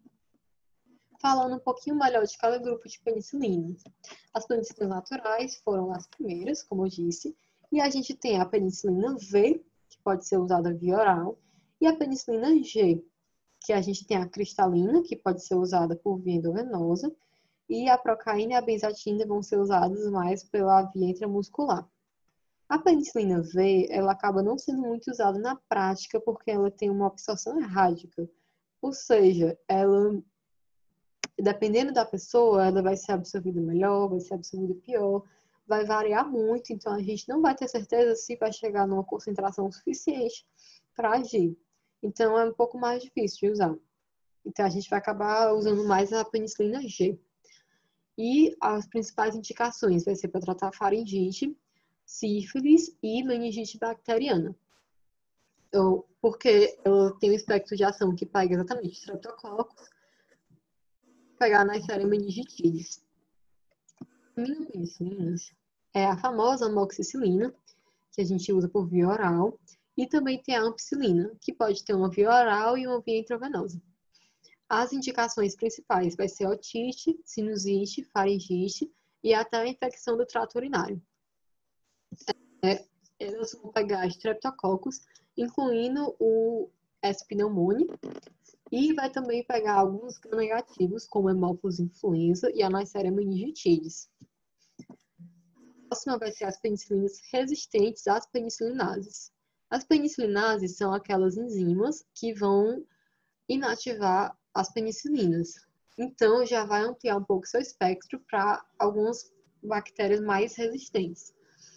Falando um pouquinho melhor de cada grupo de penicilinas. As penicilinas naturais foram as primeiras, como eu disse, e a gente tem a penicilina V, que pode ser usada via oral, e a penicilina G, que a gente tem a cristalina, que pode ser usada por via endovenosa, e a procaína e a benzatina vão ser usadas mais pela via intramuscular. A penicilina V, ela acaba não sendo muito usada na prática porque ela tem uma absorção errática, ou seja, ela dependendo da pessoa, ela vai ser absorvida melhor, vai ser absorvida pior, vai variar muito, então a gente não vai ter certeza se vai chegar numa concentração suficiente para agir. Então é um pouco mais difícil de usar. Então a gente vai acabar usando mais a penicilina G. E as principais indicações vai ser para tratar faringite, sífilis e meningite bacteriana. Então, porque ela tem um espectro de ação que pega exatamente streptococcus, pegar nas séries meningitidis. Aminopenicilinas é a famosa amoxicilina, que a gente usa por via oral, e também tem a ampicilina, que pode ter uma via oral e uma via intravenosa. As indicações principais vai ser otite, sinusite, faringite e até a infecção do trato urinário. É, elas vão pegar streptococcus, incluindo o S. pneumoniae, e vai também pegar alguns gram-negativos, como Haemophilus influenza e a Neisseria meningitidis. A próxima vai ser as penicilinas resistentes às penicilinases. As penicilinases são aquelas enzimas que vão inativar as penicilinas. Então, já vai ampliar um pouco seu espectro para algumas bactérias mais resistentes.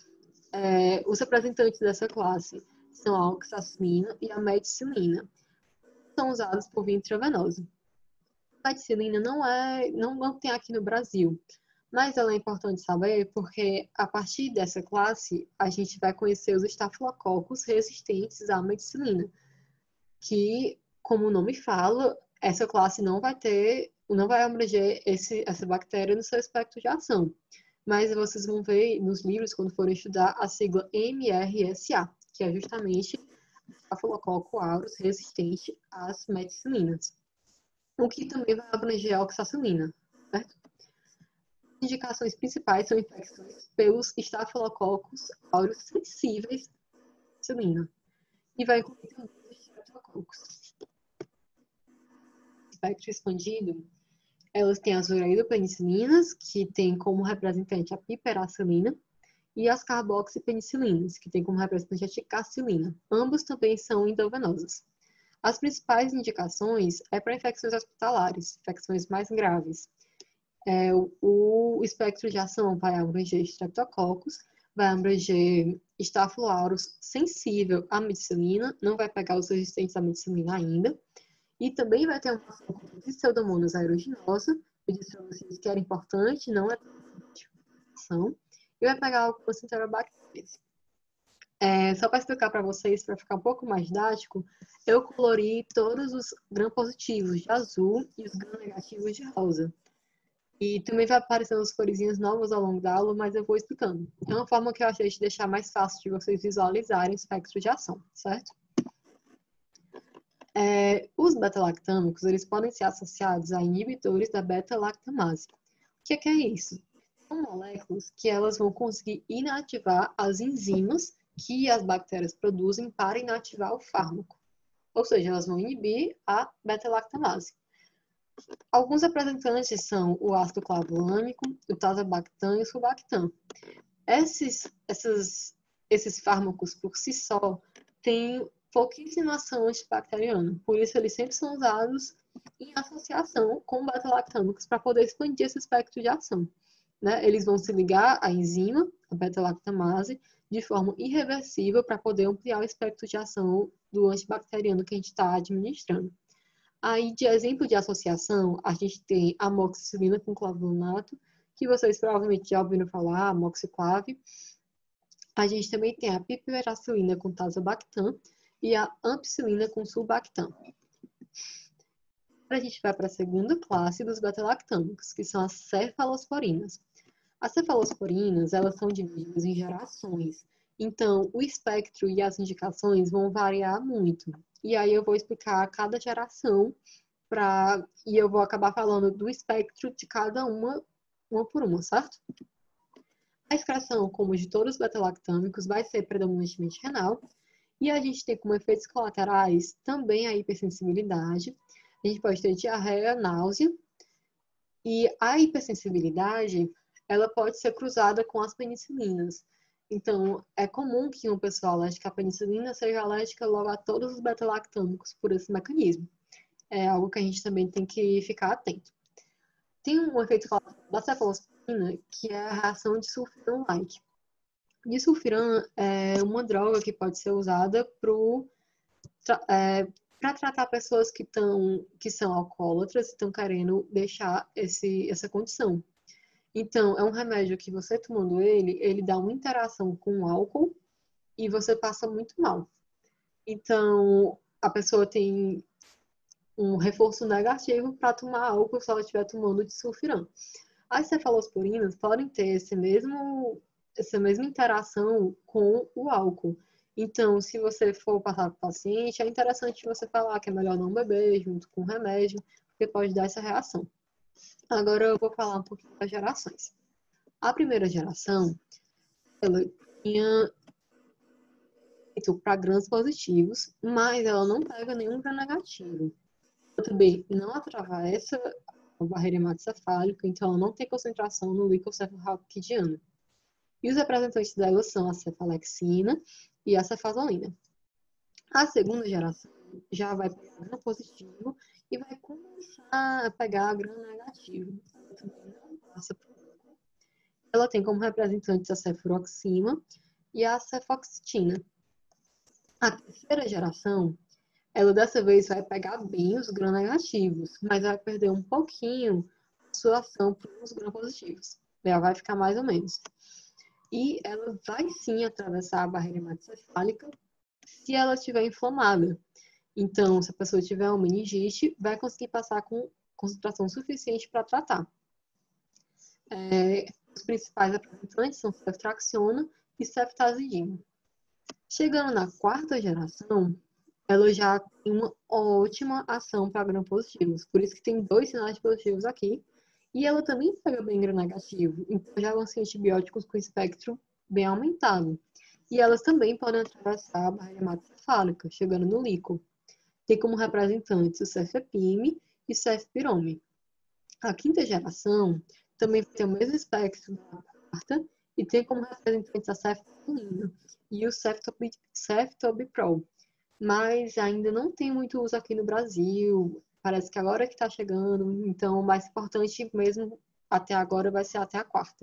É, os representantes dessa classe são a oxacilina e a meticilina. São usados por via intravenosa. A meticilina não, é, não, não tem aqui no Brasil, mas ela é importante saber porque a partir dessa classe a gente vai conhecer os estafilococos resistentes à meticilina, que, como o nome fala, essa classe não vai ter, não vai abranger esse, essa bactéria no seu espectro de ação. Mas vocês vão ver nos livros, quando forem estudar, a sigla M R S A, que é justamente Staphylococcus aureus resistente às meticilinas, o que também vai abranger a oxacilina, certo? As indicações principais são infecções pelos Staphylococcus aureus sensíveis à meticilina, e vai incluir também os Streptococcus. Espectro expandido, elas têm as ureidopenicilinas, que tem como representante a piperacilina, e as carboxipenicilinas, que tem como representante a ticacilina. Ambos também são endovenosas. As principais indicações é para infecções hospitalares, infecções mais graves. É, o, o espectro de ação vai abranger streptococcus, vai abranger Staphylo aureus sensível à meticilina, não vai pegar os resistentes à meticilina ainda, e também vai ter uma ação contra Pseudomonas aeruginosa, eu disse para vocês que era importante, não é ação, e vai pegar algumas enterobactérias. É, só para explicar para vocês, para ficar um pouco mais didático, eu colori todos os gram-positivos de azul e os gram-negativos de rosa. E também vai aparecendo as coresinhas novas ao longo da aula, mas eu vou explicando. É uma forma que eu achei de deixar mais fácil de vocês visualizarem o espectro de ação, certo? É, os beta-lactâmicos, eles podem ser associados a inibidores da beta-lactamase. O que é, que é isso? São moléculas que elas vão conseguir inativar as enzimas que as bactérias produzem para inativar o fármaco. Ou seja, elas vão inibir a beta-lactamase. Alguns representantes são o ácido clavulâmico, o tazobactam e o sulbactam. Esses, esses, esses fármacos por si só têm pouquíssima ação antibacteriana, por isso eles sempre são usados em associação com beta-lactâmicos para poder expandir esse espectro de ação. Né? Eles vão se ligar à enzima, a beta-lactamase, de forma irreversível para poder ampliar o espectro de ação do antibacteriano que a gente está administrando. Aí, de exemplo de associação, a gente tem a amoxicilina com clavulato, que vocês provavelmente já ouviram falar, amoxiclave. A gente também tem a piperacilina com tazobactam e a ampicilina com sulbactam. A gente vai para a segunda classe dos beta-lactâmicos, que são as cefalosporinas. As cefalosporinas, elas são divididas em gerações. Então, o espectro e as indicações vão variar muito. E aí eu vou explicar cada geração pra... e eu vou acabar falando do espectro de cada uma, uma por uma, certo? A excreção, como de todos os beta-lactâmicos, vai ser predominantemente renal. E a gente tem como efeitos colaterais também a hipersensibilidade. A gente pode ter diarreia, náusea. E a hipersensibilidade, ela pode ser cruzada com as penicilinas. Então, é comum que uma pessoa alérgica à penicilina seja alérgica logo a todos os beta-lactâmicos por esse mecanismo. É algo que a gente também tem que ficar atento. Tem um efeito da cefalosporina, que é a reação de sulfiram-like. Disulfiram é uma droga que pode ser usada para é, tratar pessoas que, tão, que são alcoólatras e estão querendo deixar esse, essa condição. Então, é um remédio que você tomando ele, ele dá uma interação com o álcool e você passa muito mal. Então, a pessoa tem um reforço negativo para tomar álcool se ela estiver tomando disulfiram. As cefalosporinas podem ter esse mesmo, essa mesma interação com o álcool. Então, se você for passar para o paciente, é interessante você falar que é melhor não beber junto com o remédio, porque pode dar essa reação. Agora eu vou falar um pouquinho das gerações. A primeira geração, ela tinha feito para grãos positivos, mas ela não pega nenhum grão negativo. Ela também não atravessa a barreira hematocefálica, então ela não tem concentração no líquido cefalorraquidiano. E os representantes dela são a cefalexina e a cefazolina. A segunda geração já vai pegar grão positivo e vai começar a pegar grão negativo. Ela também não passa por Ela tem como representantes a cefuroxima e a cefoxitina. A terceira geração, ela dessa vez vai pegar bem os gram-negativos, mas vai perder um pouquinho a sua ação para os gram-positivos. Ela vai ficar mais ou menos. E ela vai sim atravessar a barreira hematocefálica se ela estiver inflamada. Então, se a pessoa tiver uma meningite, vai conseguir passar com concentração suficiente para tratar. É, os principais representantes são ceftriaxona e ceftazidima. Chegando na quarta geração, ela já tem uma ótima ação para gram-positivos. Por isso que tem dois sinais positivos aqui. E ela também pega bem gram-negativo. Então já vão ser antibióticos com espectro bem aumentado. E elas também podem atravessar a barreira hematocefálica, chegando no líquido. Tem como representantes o cefepime e cefpirome. A quinta geração também tem o mesmo espectro da quarta e tem como representantes a ceftalina e o ceftobiprol. Mas ainda não tem muito uso aqui no Brasil. Parece que agora que está chegando, então o mais importante mesmo até agora vai ser até a quarta.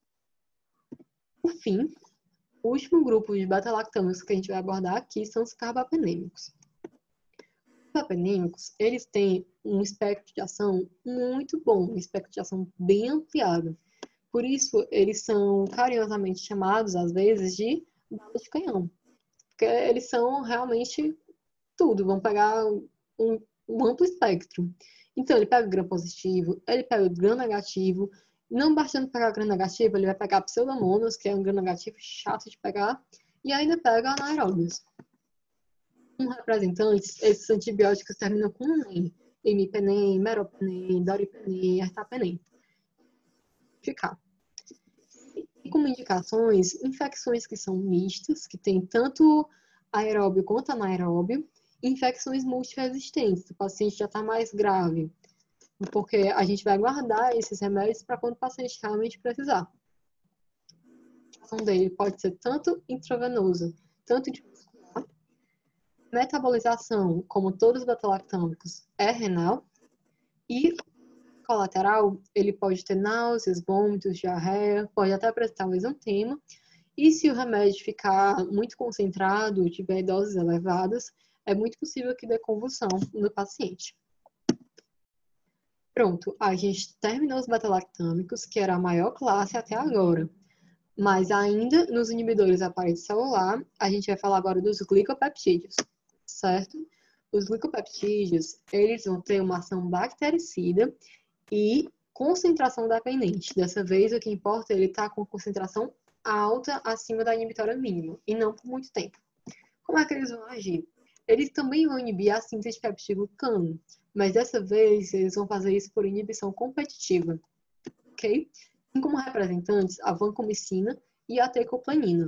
Por fim, o último grupo de beta-lactâmicos que a gente vai abordar aqui são os carbapenêmicos. Os carbapenêmicos, eles têm um espectro de ação muito bom, um espectro de ação bem ampliado. Por isso, eles são carinhosamente chamados, às vezes, de balas de canhão. Porque eles são realmente tudo, vão pegar um, um amplo espectro. Então, ele pega o gram positivo, ele pega o gram negativo. Não bastando pegar o gram negativo, ele vai pegar pseudomonas, que é um gram negativo chato de pegar, e ainda pega anaeróbios. Como representantes, esses antibióticos terminam com NEM, imipenem, meropenem, doripenem, ertapenem. Ficar. E como indicações, infecções que são mistas, que tem tanto aeróbio quanto anaeróbio, e infecções multiresistentes, o paciente já está mais grave, porque a gente vai guardar esses remédios para quando o paciente realmente precisar. A ação dele pode ser tanto intravenosa, tanto intramuscular. Metabolização, como todos os beta-lactâmicos, é renal. E colateral, ele pode ter náuseas, vômitos, diarreia, pode até apresentar um exantema. E se o remédio ficar muito concentrado, tiver doses elevadas, é muito possível que dê convulsão no paciente. Pronto, a gente terminou os beta-lactâmicos, que era a maior classe até agora. Mas ainda nos inibidores da parede celular, a gente vai falar agora dos glicopeptídeos, certo? Os glicopeptídeos, eles vão ter uma ação bactericida e concentração dependente. Dessa vez, o que importa é ele estar com concentração alta acima da inibitória mínima, e não por muito tempo. Como é que eles vão agir? Eles também vão inibir a síntese de peptidoglicano, mas dessa vez eles vão fazer isso por inibição competitiva, ok? Tem como representantes a vancomicina e a tecoplanina.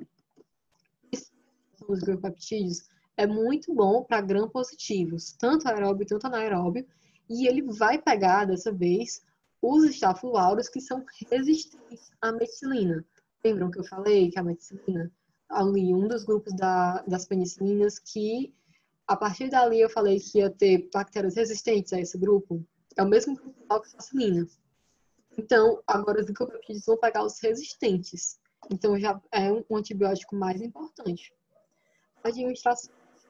Os glicopeptídeos é muito bom para gram-positivos, tanto aeróbio quanto anaeróbio, e ele vai pegar, dessa vez, os estafiláureos que são resistentes à meticilina. Lembram que eu falei que a meticilina, ali, um dos grupos da, das penicilinas, que a partir dali eu falei que ia ter bactérias resistentes a esse grupo? É o mesmo grupo da oxacilina. Então, agora os glicopeptídeos vão pegar os resistentes. Então, já é um antibiótico mais importante. A administração.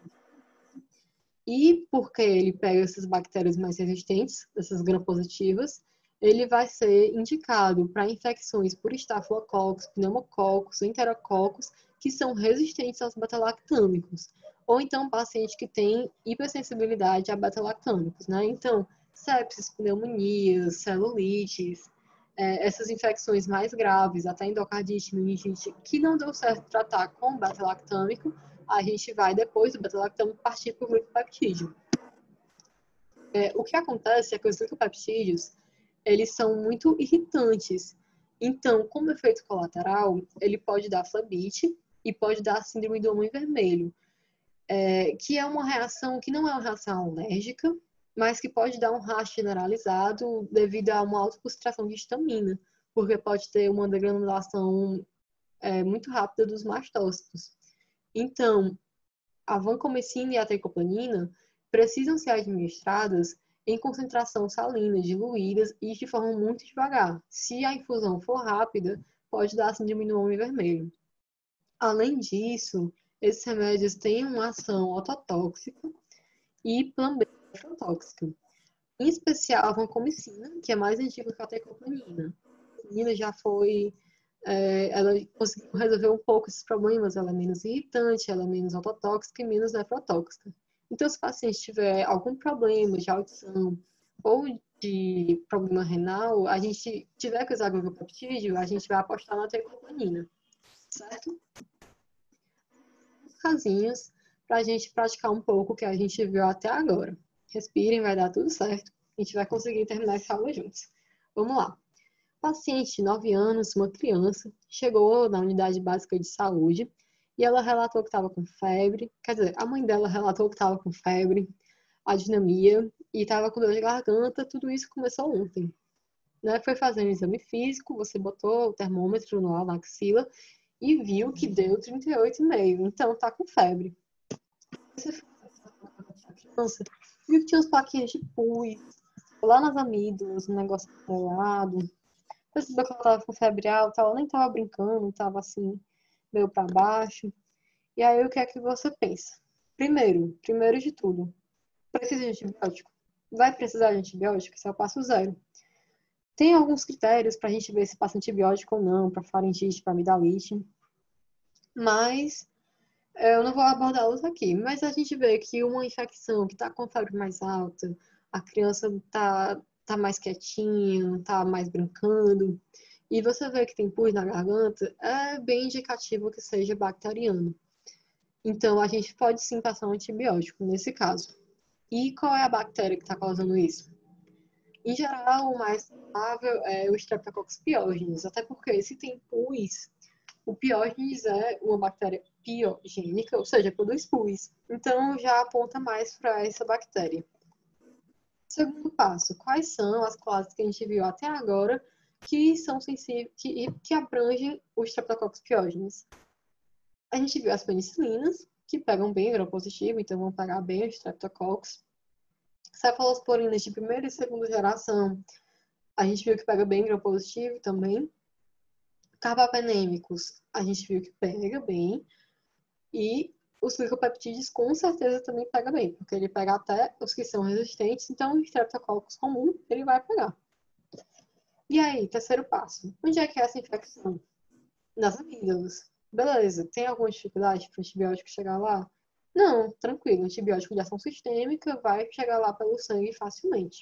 E porque ele pega essas bactérias mais resistentes, essas gram-positivas, ele vai ser indicado para infecções por estafilococos, pneumococos, enterococos, que são resistentes aos beta-lactâmicos. Ou então, paciente que tem hipersensibilidade a beta-lactâmicos, né? Então, sepsis, pneumonias, celulites, é, essas infecções mais graves, até endocardite, meningite, que não deu certo tratar com beta-lactâmico, a gente vai, depois do beta-lactâmico, partir para o glicopeptídeo. É, o que acontece é que os glicopeptídeos, eles são muito irritantes. Então, como efeito colateral, ele pode dar flebite e pode dar síndrome do homem vermelho, é, que é uma reação que não é uma reação alérgica, mas que pode dar um rash generalizado devido a uma alta concentração de histamina, porque pode ter uma degranulação é, muito rápida dos mastócitos. Então, a vancomicina e a tecoplanina precisam ser administradas em concentração salina, diluídas e de forma muito devagar. Se a infusão for rápida, pode dar síndrome do homem vermelho. Além disso, esses remédios têm uma ação ototóxica e também nefrotóxica. Em especial a vancomicina, que é mais antiga que a tecoplanina. A vancomicina já foi... É, ela conseguiu resolver um pouco esses problemas, ela é menos irritante, ela é menos ototóxica e menos nefrotóxica. Então, se o paciente tiver algum problema de audição ou de problema renal, a gente tiver que usar glicopeptídeo, a gente vai apostar na tecoplanina, certo? Casinhos para a gente praticar um pouco o que a gente viu até agora. Respirem, vai dar tudo certo. A gente vai conseguir terminar essa aula juntos. Vamos lá. Paciente de nove anos, uma criança, chegou na unidade básica de saúde e ela relatou que estava com febre. Quer dizer, a mãe dela relatou que estava com febre, adinamia e estava com dor de garganta. Tudo isso começou ontem. Né? Foi fazendo exame físico, você botou o termômetro no, na axila e viu que deu trinta e oito vírgula cinco. Então, tá com febre. Você foi a criança, viu que tinha uns plaquinhas de pus lá nas amígdalas, um negócio amarelado. Percebeu que ela tava com febre alta, ela nem tava brincando, tava assim, meio para baixo. E aí, o que é que você pensa? Primeiro, primeiro de tudo, precisa de antibiótico? Vai precisar de antibiótico? Esse é o passo zero. Tem alguns critérios para a gente ver se passa antibiótico ou não, para faringite, para amidalite. Mas eu não vou abordá-los aqui. Mas a gente vê que uma infecção que está com febre mais alta, a criança está tá mais quietinha, não está mais brincando, e você vê que tem pus na garganta, é bem indicativo que seja bacteriano. Então, a gente pode sim passar um antibiótico nesse caso. E qual é a bactéria que está causando isso? Em geral, o mais saudável é o Streptococcus pyogenes, até porque se tem pus, o pyogenes é uma bactéria piogênica, ou seja, produz pus. Então, já aponta mais para essa bactéria. Segundo passo, quais são as classes que a gente viu até agora que são sensíveis, que, que abrangem os Streptococcus pyogenes? A gente viu as penicilinas, que pegam bem gram-positivo, então vão pegar bem os Streptococcus. Cefalosporinas de primeira e segunda geração, a gente viu que pega bem gram-positivo também. Carbapenêmicos, a gente viu que pega bem. E Os glicopeptídeos com certeza também pega bem, porque ele pega até os que são resistentes, então o Streptococcus comum ele vai pegar. E aí, terceiro passo. Onde é que é essa infecção? Nas amígdalas. Beleza, tem alguma dificuldade para o antibiótico chegar lá? Não, tranquilo, o antibiótico de ação sistêmica vai chegar lá pelo sangue facilmente.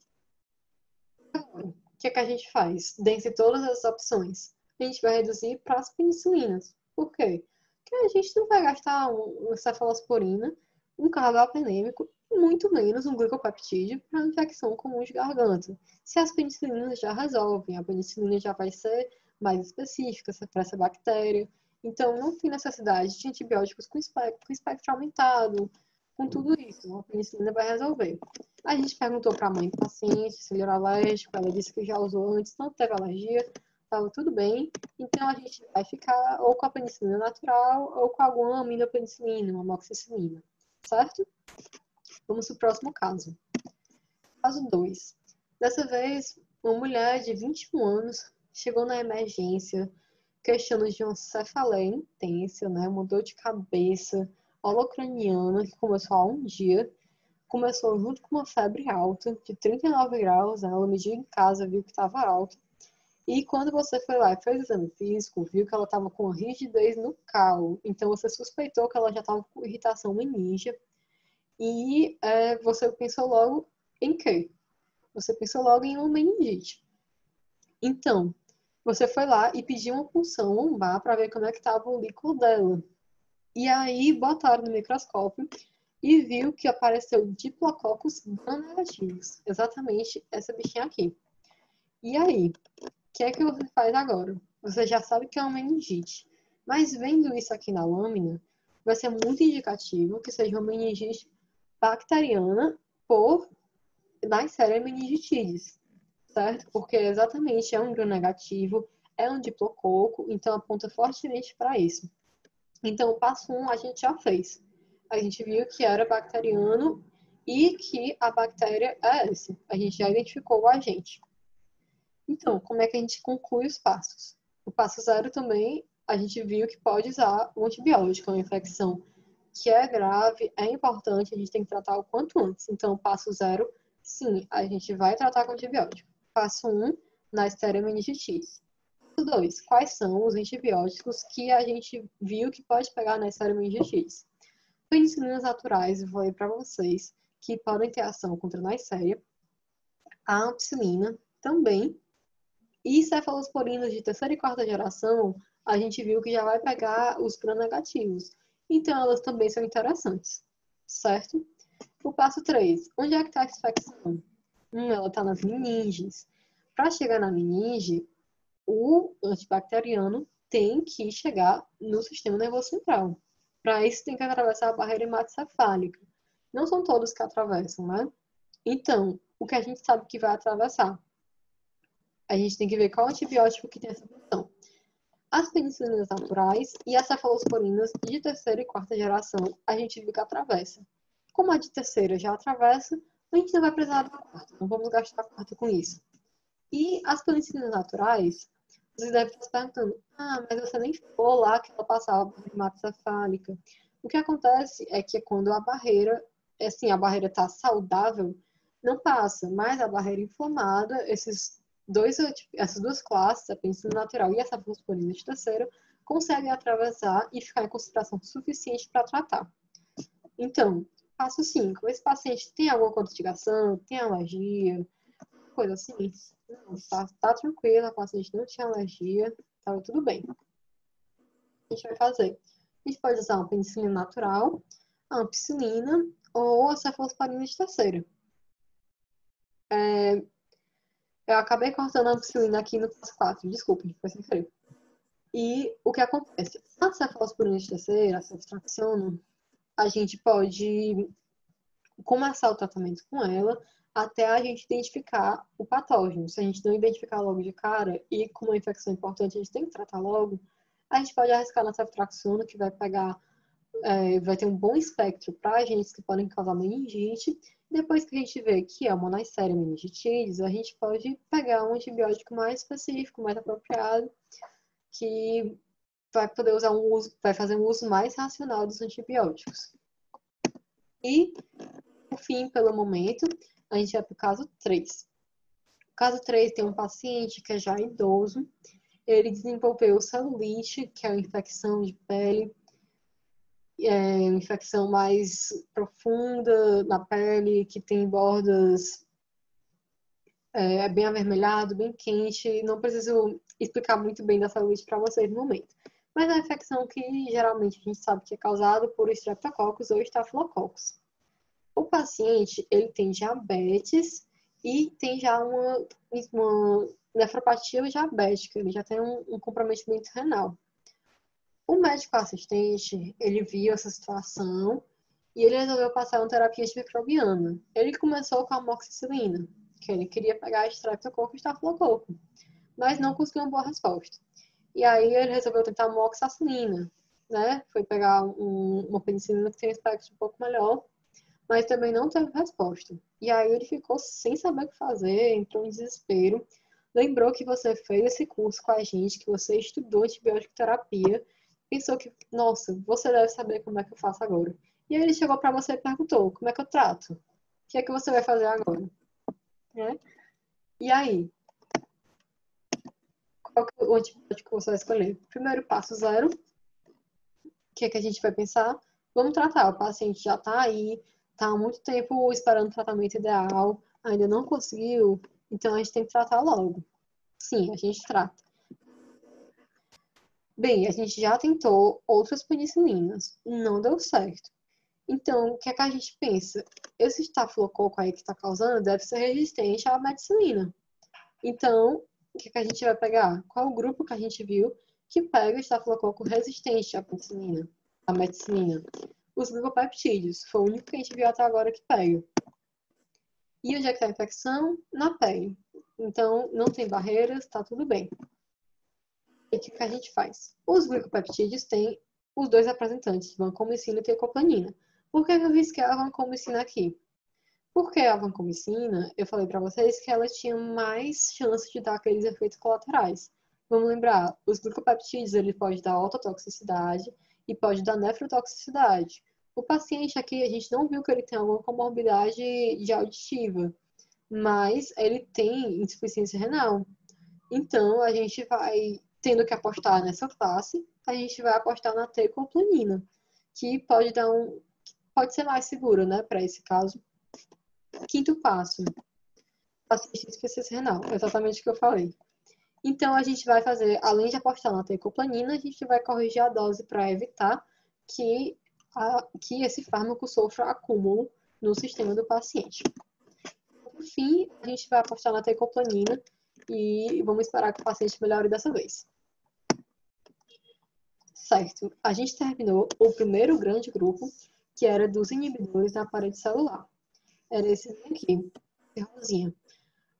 Agora, o que é que a gente faz? Dentre todas as opções, a gente vai reduzir para as penicilinas. Por quê? Porque a gente não vai gastar um, uma cefalosporina, um carbapenêmico e muito menos um glicopeptídeo para infecção comum de garganta. Se as penicilinas já resolvem, a penicilina já vai ser mais específica para essa bactéria. Então, não tem necessidade de antibióticos com espectro, com espectro aumentado, com tudo isso. A penicilina vai resolver. A gente perguntou para a mãe do paciente se ele era alérgico, ela disse que já usou antes, não teve alergia, estava tudo bem. Então, a gente vai ficar ou com a penicilina natural ou com alguma aminopenicilina, uma amoxicilina, certo? Vamos para o próximo caso. Caso dois. Dessa vez, uma mulher de vinte e um anos chegou na emergência queixando de uma cefaleia intensa, né? Uma dor de cabeça holocraniana que começou há um dia. Começou junto com uma febre alta, de trinta e nove graus, né? Ela mediu em casa, viu que estava alta. E quando você foi lá e fez o exame físico, viu que ela estava com uma rigidez no calo. Então você suspeitou que ela já estava com irritação meníngea. E é, você pensou logo em quê? Você pensou logo em uma meningite. Então, você foi lá e pediu uma punção lombar para ver como é que estava o líquido dela. E aí botaram no microscópio e viu que apareceu Diplococcus gram-negativos. Exatamente essa bichinha aqui. E aí, o que é que você faz agora? Você já sabe que é uma meningite. Mas vendo isso aqui na lâmina, vai ser muito indicativo que seja uma meningite bacteriana por Neisseria meningitidis, certo? Porque exatamente é um gram-negativo, é um diplococo, então aponta fortemente para isso. Então, o passo um a gente já fez. A gente viu que era bacteriano e que a bactéria é essa. A gente já identificou o agente. Então, como é que a gente conclui os passos? O passo zero também, a gente viu que pode usar o antibiótico, uma infecção que é grave, é importante, a gente tem que tratar o quanto antes. Então, o passo zero, sim, a gente vai tratar com antibiótico. Passo um, na esteromeningitise. Dois, quais são os antibióticos que a gente viu que pode pegar na esteromeningitise? Penicilinas naturais, eu falei para vocês, que podem ter ação contra a Neisseria. A ampicilina também. E cefalosporinas de terceira e quarta geração, a gente viu que já vai pegar os gram-negativos. Então, elas também são interessantes, certo? O passo três, onde é que está a infecção? Hum, ela está nas meninges. Para chegar na meninge, o antibacteriano tem que chegar no sistema nervoso central. Para isso, tem que atravessar a barreira hematocefálica. Não são todos que atravessam, né? Então, o que a gente sabe que vai atravessar? A gente tem que ver qual antibiótico que tem essa função. As penicilinas naturais e as cefalosporinas de terceira e quarta geração, a gente viu que atravessa. Como a de terceira já atravessa, a gente não vai precisar da quarta. Não vamos gastar a quarta com isso. E as penicilinas naturais, vocês devem estar se perguntando, ah, mas você nem falou lá que ela passava por hematocefálica. O que acontece é que quando a barreira, assim, a barreira está saudável, não passa, mas a barreira inflamada, esses dois, essas duas classes, a penicilina natural e a cefalosporina de terceira, conseguem atravessar e ficar em concentração suficiente para tratar. Então, passo cinco. Esse paciente tem alguma contraindicação, tem alergia, coisa assim? Não, tá, tá tranquilo, a paciente não tinha alergia, estava tudo bem. O que a gente vai fazer? A gente pode usar uma penicilina natural, a ampicilina ou a cefalosporina de terceira. É, eu acabei cortando a ampicilina aqui no passo quatro, desculpe, foi sem querer. E o que acontece? A cefalosporina de terceira, a ceftriaxona, a gente pode começar o tratamento com ela até a gente identificar o patógeno. Se a gente não identificar logo de cara e com uma infecção importante a gente tem que tratar logo, a gente pode arriscar na ceftriaxona, que vai pegar, é, vai ter um bom espectro para agentes que podem causar meningite. Depois que a gente vê que é uma Neisseria meningitidis, a gente pode pegar um antibiótico mais específico, mais apropriado, que vai poder usar um uso, vai fazer um uso mais racional dos antibióticos. E, por fim, pelo momento, a gente vai para o caso três. O caso três tem um paciente que é já idoso, ele desenvolveu celulite, que é uma infecção de pele, é uma infecção mais profunda na pele, que tem bordas é, bem avermelhado, bem quente. Não preciso explicar muito bem da celulite para vocês no momento. Mas é uma infecção que geralmente a gente sabe que é causada por Streptococcus ou Staphylococcus. O paciente, ele tem diabetes e tem já uma, uma nefropatia diabética, ele já tem um, um comprometimento renal. O médico assistente, ele viu essa situação e ele resolveu passar uma terapia antimicrobiana. Ele começou com a amoxicilina, que ele queria pegar a Streptococcus e Staphylococcus, mas não conseguiu uma boa resposta. E aí ele resolveu tentar a amoxicilina, né? Foi pegar um, uma penicilina que tem um espectro um pouco melhor, mas também não teve resposta. E aí ele ficou sem saber o que fazer, entrou em desespero. Lembrou que você fez esse curso com a gente, que você estudou antibiótico terapia, pensou que, nossa, você deve saber como é que eu faço agora. E aí ele chegou para você e perguntou, como é que eu trato? O que é que você vai fazer agora? Né? E aí? Qual que é o antibiótico que você vai escolher? Primeiro passo zero. O que é que a gente vai pensar? Vamos tratar. O paciente já está aí, está há muito tempo esperando o tratamento ideal, ainda não conseguiu, então a gente tem que tratar logo. Sim, a gente trata. Bem, a gente já tentou outras penicilinas, não deu certo. Então, o que é que a gente pensa? Esse estafilococo aí que está causando deve ser resistente à medicilina. Então, o que é que a gente vai pegar? Qual o grupo que a gente viu que pega estafilococo resistente à penicilina? À medicilina? Os glicopeptídeos. Foi o único que a gente viu até agora que pega. E onde é que está a infecção? Na pele. Então, não tem barreiras, está tudo bem. E o que, que a gente faz? Os glicopeptídeos têm os dois representantes, vancomicina e teicoplanin. Por que eu risquei a vancomicina aqui? Porque a vancomicina, eu falei para vocês que ela tinha mais chance de dar aqueles efeitos colaterais. Vamos lembrar, os glicopeptídeos ele pode dar ototoxicidade e pode dar nefrotoxicidade. O paciente aqui, a gente não viu que ele tem alguma comorbidade de auditiva, mas ele tem insuficiência renal. Então, a gente vai, tendo que apostar nessa classe, a gente vai apostar na teicoplanin, que pode dar um, pode ser mais seguro, né, para esse caso. Quinto passo, paciente de insuficiência renal, exatamente o que eu falei. Então, a gente vai fazer, além de apostar na teicoplanin, a gente vai corrigir a dose para evitar que, a, que esse fármaco sofra acúmulo no sistema do paciente. Por fim, a gente vai apostar na teicoplanin e vamos esperar que o paciente melhore dessa vez. Certo, a gente terminou o primeiro grande grupo, que era dos inibidores da parede celular. Era esse aqui, rosinha.